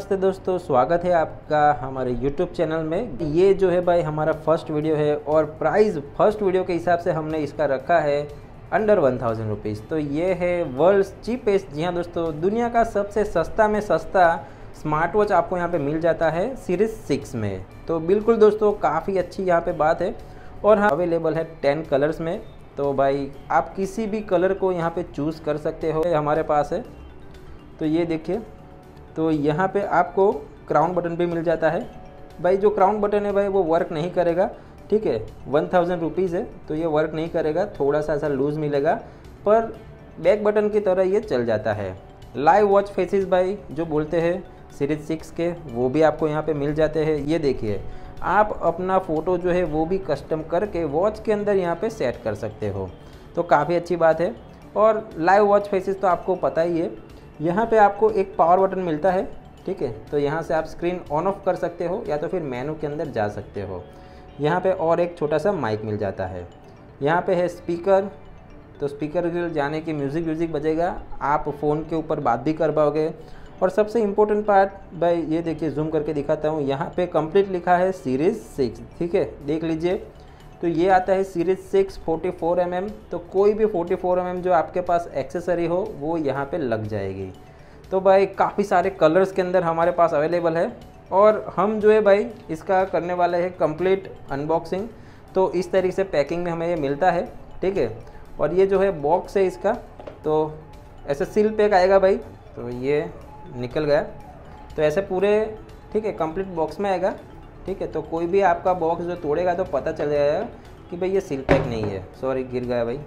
नमस्ते दोस्तों, स्वागत है आपका हमारे YouTube चैनल में। ये जो है भाई हमारा फर्स्ट वीडियो है और प्राइस फर्स्ट वीडियो के हिसाब से हमने इसका रखा है अंडर 1000 रुपीज़। तो ये है वर्ल्ड्स चीपेस्ट, जी हाँ दोस्तों, दुनिया का सबसे सस्ता में सस्ता स्मार्ट वॉच आपको यहाँ पे मिल जाता है सीरीज़ 6 में। तो बिल्कुल दोस्तों काफ़ी अच्छी यहाँ पे बात है और हाँ अवेलेबल है 10 कलर्स में। तो भाई आप किसी भी कलर को यहाँ पे चूज़ कर सकते हो, हमारे पास है। तो ये देखिए, तो यहाँ पे आपको क्राउन बटन भी मिल जाता है। भाई जो क्राउन बटन है भाई वो वर्क नहीं करेगा, ठीक है। 1000 रुपीज़ है तो ये वर्क नहीं करेगा, थोड़ा सा ऐसा लूज़ मिलेगा, पर बैक बटन की तरह ये चल जाता है। लाइव वॉच फेसेस भाई जो बोलते हैं सीरीज 6 के, वो भी आपको यहाँ पे मिल जाते हैं। ये देखिए, आप अपना फ़ोटो जो है वो भी कस्टम करके वॉच के अंदर यहाँ पे सेट कर सकते हो, तो काफ़ी अच्छी बात है। और लाइव वॉच फेसेस तो आपको पता ही है। यहाँ पे आपको एक पावर बटन मिलता है, ठीक है। तो यहाँ से आप स्क्रीन ऑन ऑफ कर सकते हो या तो फिर मेनू के अंदर जा सकते हो। यहाँ पे और एक छोटा सा माइक मिल जाता है। यहाँ पे है स्पीकर, तो स्पीकर के जाने की म्यूज़िक बजेगा, आप फ़ोन के ऊपर बात भी कर पाओगे। और सबसे इम्पोर्टेंट पार्ट भाई ये देखिए, जूम करके दिखाता हूँ, यहाँ पे कंप्लीट लिखा है सीरीज़ 6, ठीक है, देख लीजिए। तो ये आता है सीरीज़ 6 44 mm। तो कोई भी 44 mm जो आपके पास एक्सेसरी हो वो यहाँ पे लग जाएगी। तो भाई काफ़ी सारे कलर्स के अंदर हमारे पास अवेलेबल है और हम जो है भाई इसका करने वाले हैं कंप्लीट अनबॉक्सिंग। तो इस तरीके से पैकिंग में हमें ये मिलता है, ठीक है। और ये जो है बॉक्स है इसका, तो ऐसे सील पैक आएगा भाई। तो ये निकल गया, तो ऐसे पूरे, ठीक है, कंप्लीट बॉक्स में आएगा, ठीक है। तो कोई भी आपका बॉक्स जो तोड़ेगा तो पता चल जाएगा कि भाई ये सील पैक नहीं है। सॉरी, गिर गया भाई।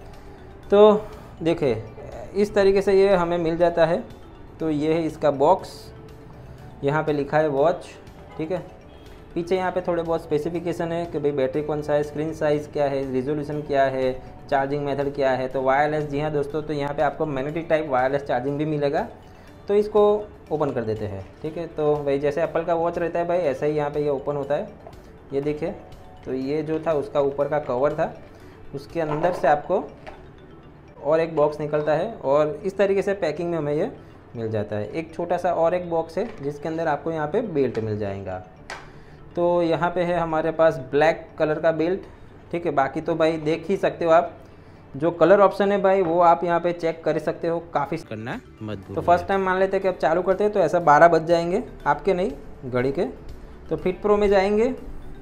तो देखिए इस तरीके से ये हमें मिल जाता है। तो ये है इसका बॉक्स, यहाँ पे लिखा है वॉच, ठीक है। पीछे यहाँ पे थोड़े बहुत स्पेसिफिकेशन है कि भाई बैटरी कौन सा है, स्क्रीन साइज़ क्या है, रिजोल्यूशन क्या है, चार्जिंग मेथड क्या है। तो वायरलेस, जी हाँ दोस्तों, तो यहाँ पे आपको मैग्नेटिक टाइप वायरलेस चार्जिंग भी मिलेगा। तो इसको ओपन कर देते हैं, ठीक है। तो भाई जैसे एप्पल का वॉच रहता है भाई, ऐसा ही यहाँ पे ये ओपन होता है। ये देखिए, तो ये जो था उसका ऊपर का कवर था, उसके अंदर से आपको और एक बॉक्स निकलता है और इस तरीके से पैकिंग में हमें ये मिल जाता है। एक छोटा सा और एक बॉक्स है जिसके अंदर आपको यहाँ पे बेल्ट मिल जाएगा। तो यहाँ पे है हमारे पास ब्लैक कलर का बेल्ट, ठीक है। बाकी तो भाई देख ही सकते हो आप, जो कलर ऑप्शन है भाई वो आप यहाँ पे चेक कर सकते हो, काफ़ी करना है मत। तो फर्स्ट टाइम मान लेते हैं कि अब चालू करते हैं तो ऐसा 12 बज जाएंगे, आपके नहीं, घड़ी के। तो फिट प्रो में जाएंगे,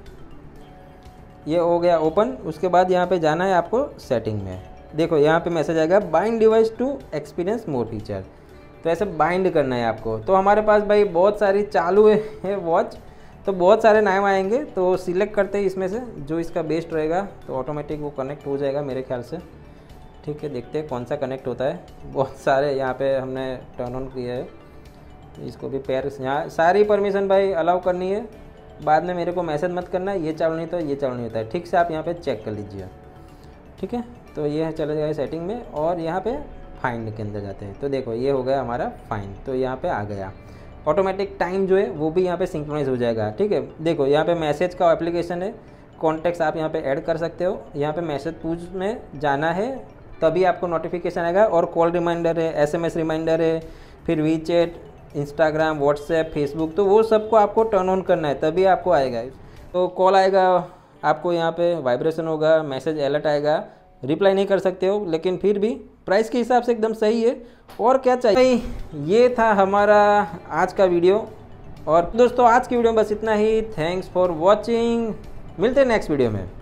ये हो गया ओपन। उसके बाद यहाँ पे जाना है आपको सेटिंग में। देखो यहाँ पे मैसेज आएगा bind device to experience more feature. तो ऐसे बाइंड करना है आपको। तो हमारे पास भाई बहुत सारी चालू है वॉच, तो बहुत सारे नाम आएंगे। तो सिलेक्ट करते हैं इसमें से जो इसका बेस्ट रहेगा, तो ऑटोमेटिक वो कनेक्ट हो जाएगा मेरे ख्याल से, ठीक है। देखते हैं कौन सा कनेक्ट होता है। बहुत सारे यहाँ पे हमने टर्न ऑन किया है, तो इसको भी पैर यहाँ सारी परमिशन भाई अलाउ करनी है। बाद में मेरे को मैसेज मत करना है ये चालू नहीं तो ये चालू नहीं होता है, ठीक से आप यहाँ पे चेक कर लीजिए, ठीक है। तो ये चले जाएगा सेटिंग में और यहाँ पे फाइंड के अंदर जाते हैं। तो देखो ये हो गया हमारा फाइंड, तो यहाँ पे आ गया। ऑटोमेटिक टाइम जो है वो भी यहाँ पे सिंक्रोनाइज हो जाएगा, ठीक है। देखो यहाँ पे मैसेज का एप्लीकेशन है, कॉन्टेक्ट्स आप यहाँ पे ऐड कर सकते हो। यहाँ पे मैसेज पूछ में जाना है तभी आपको नोटिफिकेशन आएगा। और कॉल रिमाइंडर है, SMS रिमाइंडर है, फिर वीचैट, इंस्टाग्राम, व्हाट्सएप, फेसबुक, तो वो सबको आपको टर्न ऑन करना है तभी आपको आएगा। तो कॉल आएगा आपको, यहाँ पे वाइब्रेशन होगा, मैसेज अलर्ट आएगा। रिप्लाई नहीं कर सकते हो, लेकिन फिर भी प्राइस के हिसाब से एकदम सही है। और क्या चाहिए, ये था हमारा आज का वीडियो। और दोस्तों आज की वीडियो में बस इतना ही। थैंक्स फॉर वॉचिंग, मिलते हैं नेक्स्ट वीडियो में।